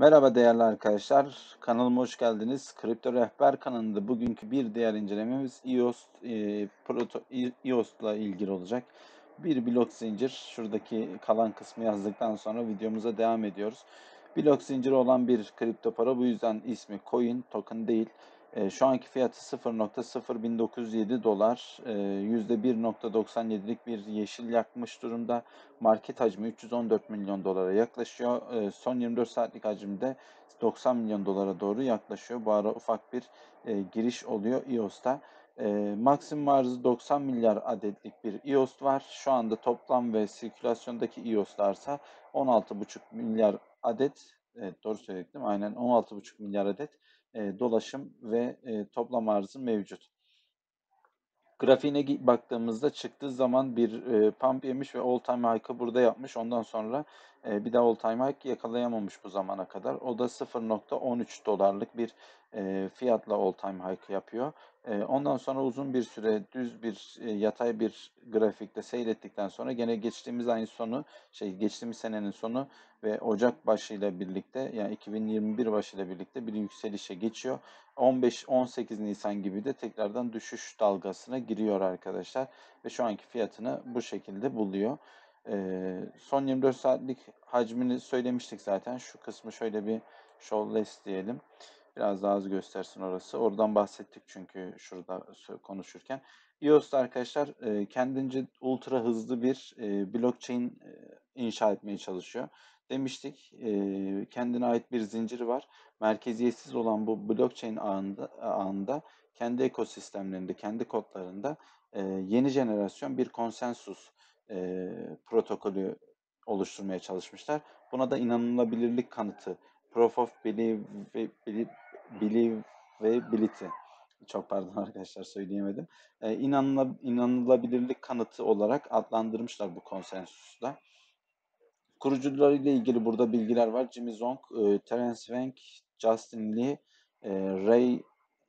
Merhaba değerli arkadaşlar, kanalıma hoş geldiniz. Kripto Rehber kanalında bugünkü bir diğer incelememiz EOS'la ilgili olacak. Bir blok zincir, şuradaki kalan kısmı yazdıktan sonra videomuza devam ediyoruz. Blok zinciri olan bir kripto para, bu yüzden ismi coin, token değil. Şu anki fiyatı 0.01907 dolar, %1.97'lik bir yeşil yakmış durumda. Market hacmi 314 milyon dolara yaklaşıyor. Son 24 saatlik hacimde 90 milyon dolara doğru yaklaşıyor. Bu ara ufak bir giriş oluyor EOS'ta. Maksimum arzı 90 milyar adetlik bir EOS var. Şu anda toplam ve sirkülasyondaki EOS'larsa 16,5 milyar adet, evet, doğru söyledim değil mi? Aynen 16,5 milyar adet dolaşım ve toplam arzı mevcut. Grafiğine baktığımızda çıktığı zaman bir pump yemiş ve all time high'ı burada yapmış. Ondan sonra bir daha all time high yakalayamamış bu zamana kadar. O da 0.13 dolarlık bir fiyatla all time high yapıyor. Ondan sonra uzun bir süre düz bir yatay bir grafikte seyrettikten sonra gene geçtiğimiz ayın sonu, geçtiğimiz senenin sonu ve Ocak başıyla birlikte, yani 2021 başıyla birlikte bir yükselişe geçiyor. 15-18 Nisan gibi de tekrardan düşüş dalgasına giriyor arkadaşlar. Ve şu anki fiyatını bu şekilde buluyor. Son 24 saatlik hacmini söylemiştik zaten. Şu kısmı şöyle bir show less diyelim. Biraz daha az göstersin orası. Oradan bahsettik çünkü şurada konuşurken. EOS'ta arkadaşlar kendince ultra hızlı bir blockchain inşa etmeye çalışıyor. Demiştik, kendine ait bir zinciri var. Merkeziyetsiz olan bu blockchain ağında kendi ekosistemlerinde, kendi kodlarında yeni jenerasyon bir konsensus protokolü oluşturmaya çalışmışlar. Buna da inanılabilirlik kanıtı, Proof of Believability, çok pardon arkadaşlar, söyleyemedim. İnanılabilirlik kanıtı olarak adlandırmışlar bu konsensusla. Kurucularıyla ilgili burada bilgiler var. Jimmy Zong, Terence Wang, Justin Lee, Ray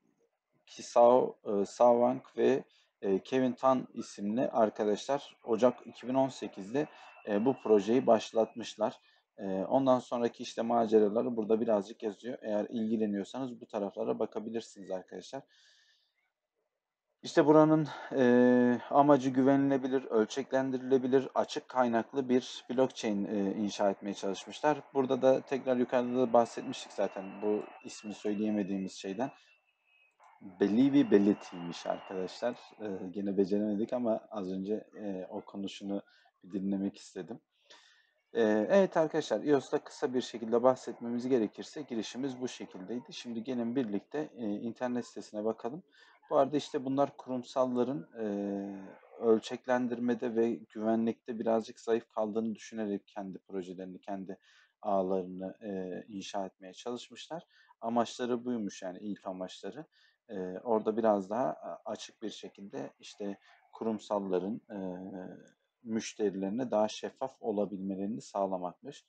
Kisao ve Kevin Tan isimli arkadaşlar Ocak 2018'de bu projeyi başlatmışlar. Ondan sonraki işte maceraları burada birazcık yazıyor. Eğer ilgileniyorsanız bu taraflara bakabilirsiniz arkadaşlar. İşte buranın amacı güvenilebilir, ölçeklendirilebilir, açık kaynaklı bir blockchain inşa etmeye çalışmışlar. Burada da tekrar yukarıda da bahsetmiştik zaten bu ismi söyleyemediğimiz şeyden. Believability'ymiş arkadaşlar. Gene beceremedik ama az önce o konuşunu bir dinlemek istedim. Evet arkadaşlar, EOS'ta kısa bir şekilde bahsetmemiz gerekirse girişimiz bu şekildeydi. Şimdi gelin birlikte internet sitesine bakalım. Bu arada işte bunlar kurumsalların ölçeklendirmede ve güvenlikte birazcık zayıf kaldığını düşünerek kendi projelerini, kendi ağlarını inşa etmeye çalışmışlar. Amaçları buymuş, yani ilk amaçları. Orada biraz daha açık bir şekilde işte kurumsalların müşterilerine daha şeffaf olabilmelerini sağlamakmış.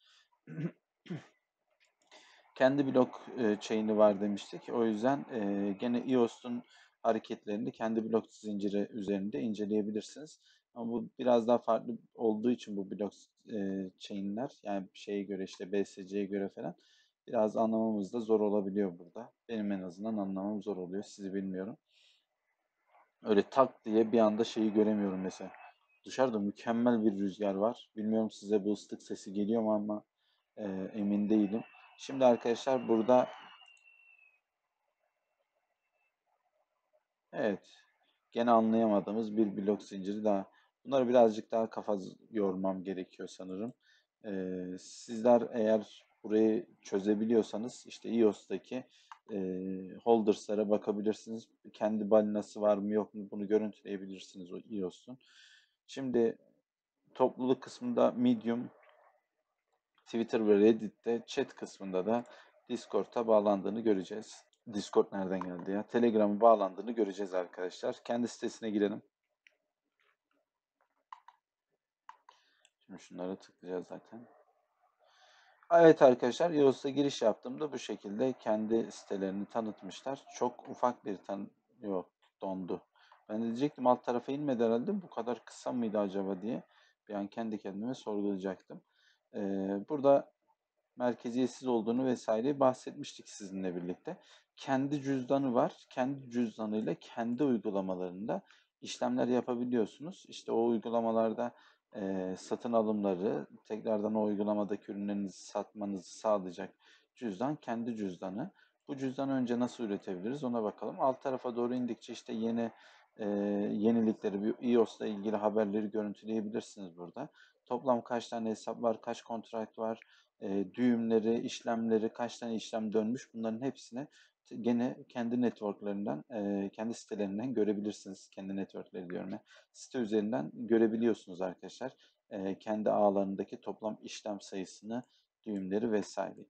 Kendi blok chain'i var demiştik. O yüzden gene EOS'un hareketlerini kendi blok zinciri üzerinde inceleyebilirsiniz. Ama bu biraz daha farklı olduğu için bu blok chain'ler, yani şeye göre, işte BSC'ye göre falan biraz anlamamız da zor olabiliyor burada. Benim en azından anlamam zor oluyor. Sizi bilmiyorum. Öyle tak diye bir anda şeyi göremiyorum mesela. Dışarıda mükemmel bir rüzgar var. Bilmiyorum size bu ıslık sesi geliyor mu ama emin değilim. Şimdi arkadaşlar burada, evet, gene anlayamadığımız bir blok zinciri daha. Bunları birazcık daha kafa yormam gerekiyor sanırım. Sizler eğer burayı çözebiliyorsanız işte EOS'taki holders'lara bakabilirsiniz. Kendi balinası var mı yok mu, bunu görüntüleyebilirsiniz o EOS'un. Şimdi topluluk kısmında Medium, Twitter ve Reddit'te, chat kısmında da Discord'a bağlandığını göreceğiz. Discord nereden geldi ya? Telegram'a bağlandığını göreceğiz arkadaşlar. Kendi sitesine girelim. Şimdi şunlara tıklayacağız zaten. Evet arkadaşlar, EOS'a giriş yaptığımda bu şekilde kendi sitelerini tanıtmışlar. Çok ufak bir yok, dondu. Ben de diyecektim alt tarafa inmedi herhalde. Bu kadar kısa mıydı acaba diye bir an kendi kendime sorgulayacaktım. Burada merkeziyetsiz olduğunu vesaire bahsetmiştik sizinle birlikte. Kendi cüzdanı var. Kendi cüzdanıyla kendi uygulamalarında işlemler yapabiliyorsunuz. İşte o uygulamalarda satın alımları, tekrardan o uygulamadaki ürünlerinizi satmanızı sağlayacak cüzdan kendi cüzdanı. Bu cüzdanı önce nasıl üretebiliriz ona bakalım. Alt tarafa doğru indikçe işte yeni e, yenilikleri, iOS'la ilgili haberleri görüntüleyebilirsiniz burada. Toplam kaç tane hesap var, kaç kontrat var, düğümleri, işlemleri, kaç tane işlem dönmüş bunların hepsini gene kendi networklerinden, kendi sitelerinden görebilirsiniz. Kendi networkleri diyorum ya. Site üzerinden görebiliyorsunuz arkadaşlar. Kendi ağlarındaki toplam işlem sayısını, düğümleri vesaire.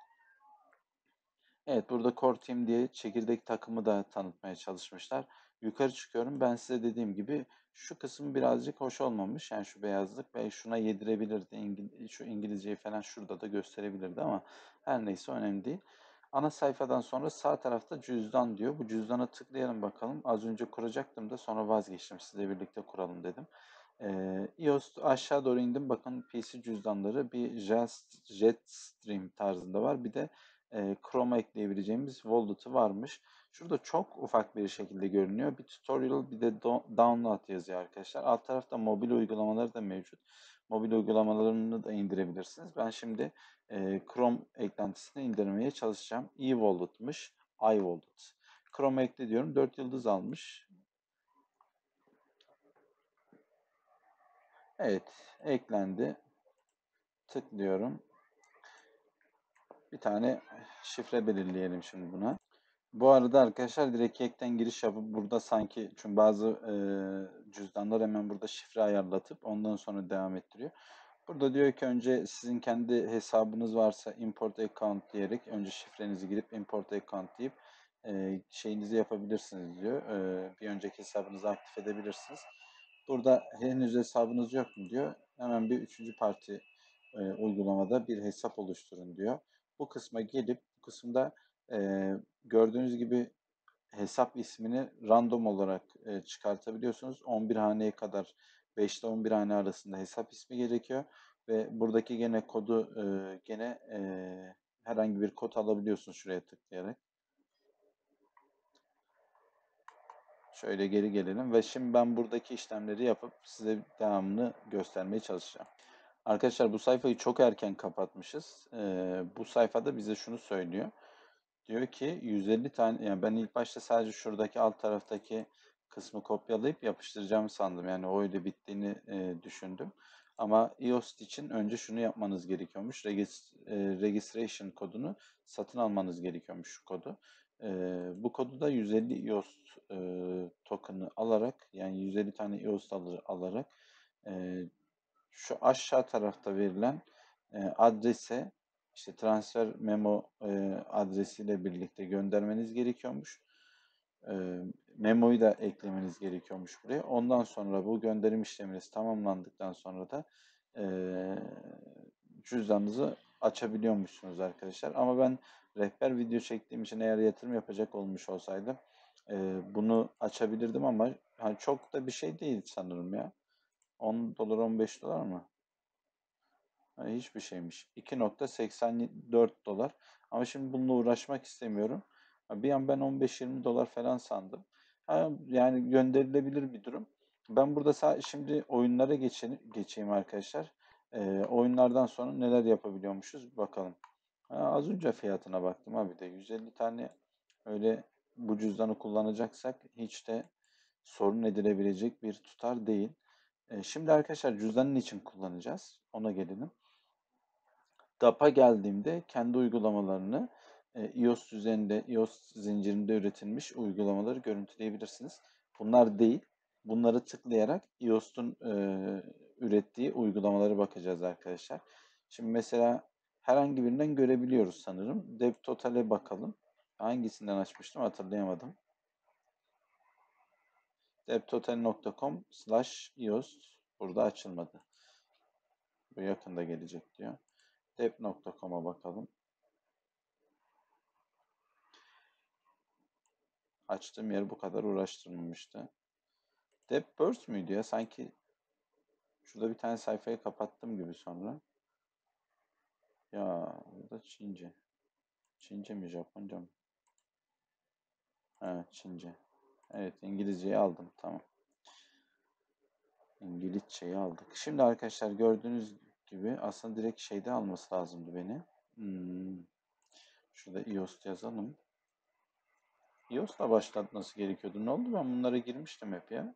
Evet, burada Core Team diye çekirdek takımı da tanıtmaya çalışmışlar. Yukarı çıkıyorum. Ben size dediğim gibi şu kısım birazcık hoş olmamış. Yani şu beyazlık ve şuna yedirebilirdi. Şu İngilizceyi falan şurada da gösterebilirdi ama her neyse önemli değil. Ana sayfadan sonra sağ tarafta cüzdan diyor. Bu cüzdana tıklayalım bakalım. Az önce kuracaktım da sonra vazgeçtim. Sizle birlikte kuralım dedim. iOS aşağı doğru indim. Bakın PC cüzdanları bir Jetstream tarzında var. Bir de Chrome'a ekleyebileceğimiz wallet'ı varmış. Şurada çok ufak bir şekilde görünüyor. Bir tutorial bir de download yazıyor arkadaşlar. Alt tarafta mobil uygulamaları da mevcut. Mobil uygulamalarını da indirebilirsiniz. Ben şimdi Chrome eklentisini indirmeye çalışacağım. E-Wallet'mış. iWallet. Chrome ekle diyorum. 4 yıldız almış. Evet, eklendi. Tıklıyorum. Bir tane şifre belirleyelim şimdi buna. Bu arada arkadaşlar direkt hack'ten giriş yapıp burada sanki çünkü bazı cüzdanlar hemen burada şifre ayarlatıp ondan sonra devam ettiriyor. Burada diyor ki önce sizin kendi hesabınız varsa import account diyerek önce şifrenizi girip import account deyip şeyinizi yapabilirsiniz diyor. Bir önceki hesabınızı aktif edebilirsiniz. Burada henüz hesabınız yok mu diyor. Hemen bir üçüncü parti uygulamada bir hesap oluşturun diyor. Bu kısma gelip bu kısımda e, gördüğünüz gibi hesap ismini random olarak çıkartabiliyorsunuz. 11 haneye kadar 5 ile 11 hane arasında hesap ismi gerekiyor ve buradaki gene kodu gene herhangi bir kod alabiliyorsunuz şuraya tıklayarak. Şöyle geri gelelim ve şimdi ben buradaki işlemleri yapıp size devamını göstermeye çalışacağım. Arkadaşlar bu sayfayı çok erken kapatmışız. Bu sayfada bize şunu söylüyor. Diyor ki 150 tane, yani ben ilk başta sadece şuradaki alt taraftaki kısmı kopyalayıp yapıştıracağımı sandım. Yani o öyle bittiğini düşündüm. Ama iOS için önce şunu yapmanız gerekiyormuş. Registration kodunu satın almanız gerekiyormuş şu kodu. Bu kodu da 150 iOS token'ı alarak yani 150 tane iOS alarak e, şu aşağı tarafta verilen adrese işte transfer memo adresiyle birlikte göndermeniz gerekiyormuş. E, Memoyu da eklemeniz gerekiyormuş buraya. Ondan sonra bu gönderim işleminiz tamamlandıktan sonra da e, cüzdanınızı açabiliyormuşsunuz arkadaşlar. Ama ben rehber video çektiğim için eğer yatırım yapacak olmuş olsaydım bunu açabilirdim ama hani çok da bir şey değil sanırım ya. 10 dolar 15 dolar mı? Ha, hiçbir şeymiş. 2,84 dolar. Ama şimdi bununla uğraşmak istemiyorum. Bir an ben 15-20 dolar falan sandım. Ha, yani gönderilebilir bir durum. Ben burada şimdi oyunlara geçeyim arkadaşlar. Oyunlardan sonra neler yapabiliyormuşuz bakalım. Ha, az önce fiyatına baktım abi de 150 tane öyle bu cüzdanı kullanacaksak hiç de sorun edilebilecek bir tutar değil. Şimdi arkadaşlar cüzdanın için kullanacağız? Ona gelelim. DAP'a geldiğimde kendi uygulamalarını iOS düzeninde, iOS zincirinde üretilmiş uygulamaları görüntüleyebilirsiniz. Bunlar değil. Bunları tıklayarak iOS'un ürettiği uygulamalara bakacağız arkadaşlar. Şimdi mesela herhangi birinden görebiliyoruz sanırım. DevTotal'e bakalım. Hangisinden açmıştım hatırlayamadım. devtotal.com/iOS burada açılmadı. Bu yakında gelecek diyor. Dev.com'a bakalım. Açtığım yer bu kadar uğraştırmamıştı. Depburst müydü ya? Sanki şurada bir tane sayfayı kapattım gibi sonra. Ya bu da Çince. Çince mi Japonca mı? Ha, Çince. Evet, İngilizceyi aldım. Tamam. İngilizceyi aldık. Şimdi arkadaşlar gördüğünüz gibi aslında direkt şeyde alması lazımdı beni. Hmm, Şurada iOS yazalım. iOS'la başlatması gerekiyordu. Ne oldu? Ben bunlara girmiştim hep ya.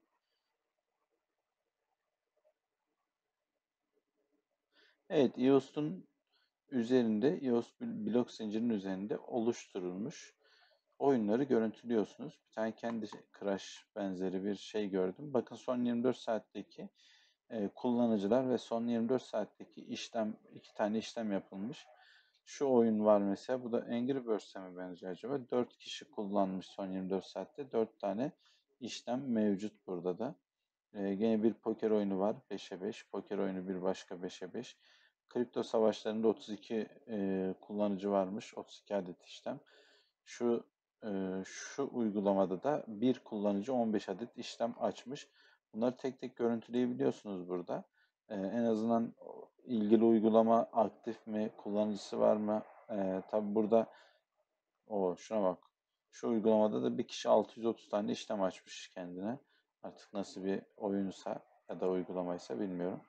Evet, iOS'un üzerinde, iOS blok zincirinin üzerinde oluşturulmuş oyunları görüntülüyorsunuz. Bir tane kendi Crash benzeri bir şey gördüm. Bakın son 24 saatteki kullanıcılar ve son 24 saatteki işlem, iki tane işlem yapılmış. Şu oyun var mesela. Bu da Angry Birds'e mi benziyor acaba? 4 kişi kullanmış son 24 saatte. 4 tane işlem mevcut burada da. Gene bir poker oyunu var. 5'e 5. Poker oyunu bir başka 5'e 5. Kripto savaşlarında 32 kullanıcı varmış. 32 adet işlem. Şu şu uygulamada da bir kullanıcı 15 adet işlem açmış. Bunları tek tek görüntüleyebiliyorsunuz burada. En azından ilgili uygulama aktif mi, kullanıcısı var mı? Tabi burada şuna bak. Şu uygulamada da bir kişi 630 tane işlem açmış kendine. Artık nasıl bir oyunsa ya da uygulamaysa bilmiyorum.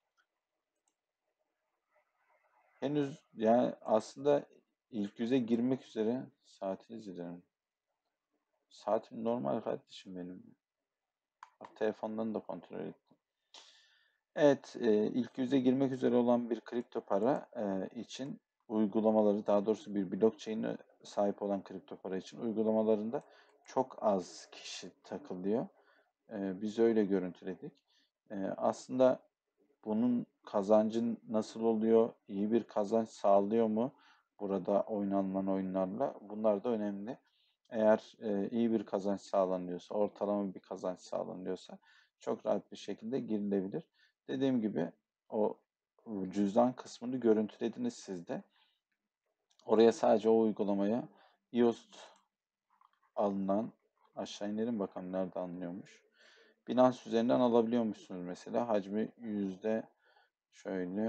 Henüz yani aslında ilk yüze girmek üzere saatini izlerim. Saatim normal kardeşim benim. Bak, telefondan da kontrol ettim. Evet, ilk yüze girmek üzere olan bir kripto para için uygulamaları, daha doğrusu bir blockchain'e sahip olan kripto para için uygulamalarında çok az kişi takılıyor. Biz öyle görüntüledik. Aslında bunun kazancın nasıl oluyor, iyi bir kazanç sağlıyor mu burada oynanılan oyunlarla? Bunlar da önemli. Eğer iyi bir kazanç sağlanıyorsa, ortalama bir kazanç sağlanıyorsa çok rahat bir şekilde girilebilir. Dediğim gibi o cüzdan kısmını görüntülediniz siz de. Oraya sadece o uygulamaya iOS alınan, aşağı inelim bakalım nerede alınıyormuş. Binance üzerinden alabiliyormuşsunuz mesela. Hacmi şöyle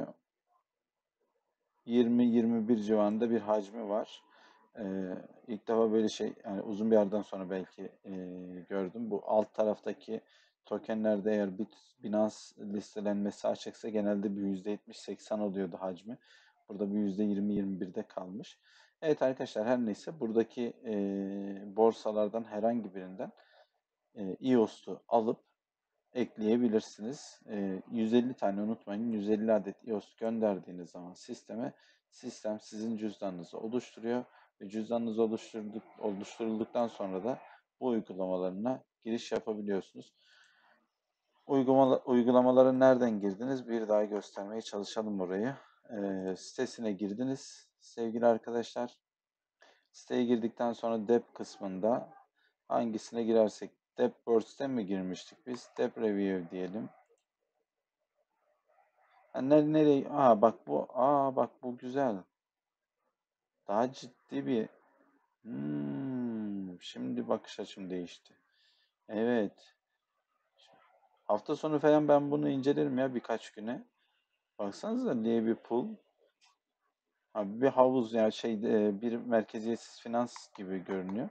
20-21 civarında bir hacmi var. İlk defa böyle şey, yani uzun bir yerden sonra belki gördüm. Bu alt taraftaki tokenlerde eğer Binance listelenmesi açıksa genelde bir %70-80 oluyordu hacmi. Burada bir %20-21'de kalmış. Evet arkadaşlar, her neyse buradaki borsalardan herhangi birinden iOS'u alıp ekleyebilirsiniz. 150 tane, unutmayın, 150 adet iOS gönderdiğiniz zaman sistem sizin cüzdanınızı oluşturuyor ve cüzdanınız oluşturulduktan sonra da bu uygulamalarına giriş yapabiliyorsunuz. Uygulamalara nereden girdiniz? Bir daha göstermeye çalışalım orayı. Sitesine girdiniz sevgili arkadaşlar. Siteye girdikten sonra Dep kısmında hangisine girersek, Depworks'te mi girmiştik biz? Dep Review diyelim. Ha, nereye? Bak bu güzel. Daha ciddi bir şimdi bakış açım değişti. Evet. Hafta sonu falan ben bunu incelerim ya, birkaç güne. Baksanıza, diye bir pool. Abi bir havuz, yani bir merkeziyetsiz finans gibi görünüyor.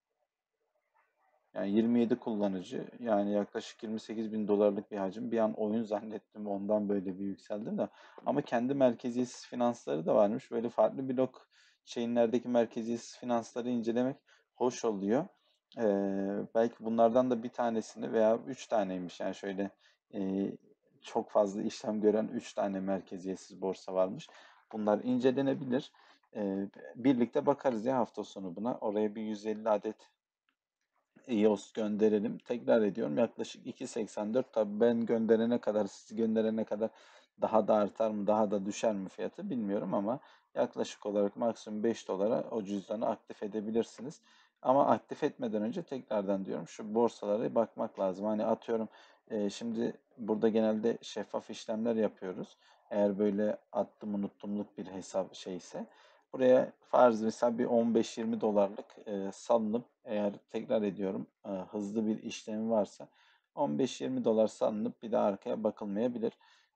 Yani 27 kullanıcı, yani yaklaşık 28 bin dolarlık bir hacim. Bir an oyun zannettim, ondan böyle bir yükseldim de. Ama kendi merkeziyetsiz finansları da varmış. Böyle farklı blok chain'lerdeki merkeziyetsiz finansları incelemek hoş oluyor. Belki bunlardan da bir tanesini veya 3 taneymiş. Yani şöyle e, çok fazla işlem gören 3 tane merkeziyetsiz borsa varmış. Bunlar incelenebilir. Birlikte bakarız ya hafta sonu buna. Oraya bir 150 adet iOS gönderelim. Tekrar ediyorum, yaklaşık 2.84. Tabii ben gönderene kadar, siz gönderene kadar daha da artar mı, daha da düşer mi fiyatı bilmiyorum ama yaklaşık olarak maksimum 5 dolara o cüzdanı aktif edebilirsiniz. Ama aktif etmeden önce tekrardan diyorum, şu borsalara bakmak lazım. Hani atıyorum, şimdi burada genelde şeffaf işlemler yapıyoruz. Eğer böyle attım unuttumluk bir hesap şeyse, buraya farz misal bir 15-20 dolarlık salınıp, eğer tekrar ediyorum hızlı bir işlemi varsa 15-20 dolar salınıp bir daha arkaya bakılmayabilir.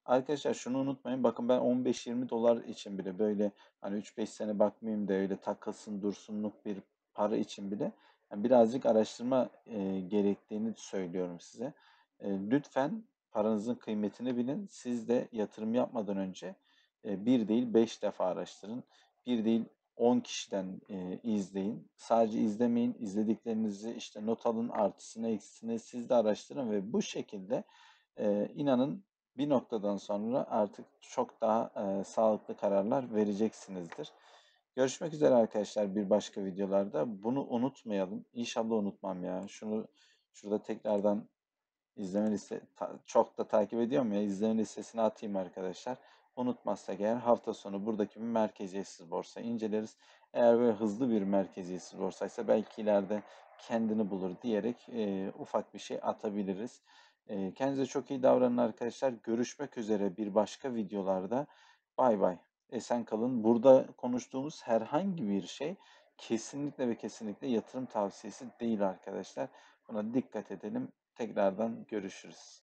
Arkadaşlar şunu unutmayın. Bakın ben 15-20 dolar için bile böyle hani 3-5 sene bakmayayım da öyle takılsın dursunluk bir para için bile yani birazcık araştırma gerektiğini söylüyorum size. Lütfen paranızın kıymetini bilin. Siz de yatırım yapmadan önce bir değil 5 defa araştırın. Bir değil 10 kişiden izleyin. Sadece izlemeyin. İzlediklerinizi işte not alın, artısını eksisini siz de araştırın ve bu şekilde inanın bir noktadan sonra artık çok daha sağlıklı kararlar vereceksinizdir. Görüşmek üzere arkadaşlar bir başka videolarda. Bunu unutmayalım. İnşallah unutmam ya. Şurada tekrardan İzleme çok da takip ediyorum ya. İzleme listesine atayım arkadaşlar. Unutmazsak eğer hafta sonu buradaki bir merkeziyetsiz borsa inceleriz. Eğer böyle hızlı bir merkeziyetsiz borsaysa belki ileride kendini bulur diyerek ufak bir şey atabiliriz. Kendinize çok iyi davranın arkadaşlar. Görüşmek üzere bir başka videolarda. Bay bay. Esen kalın. Burada konuştuğumuz herhangi bir şey kesinlikle ve kesinlikle yatırım tavsiyesi değil arkadaşlar. Buna dikkat edelim. Tekrardan görüşürüz.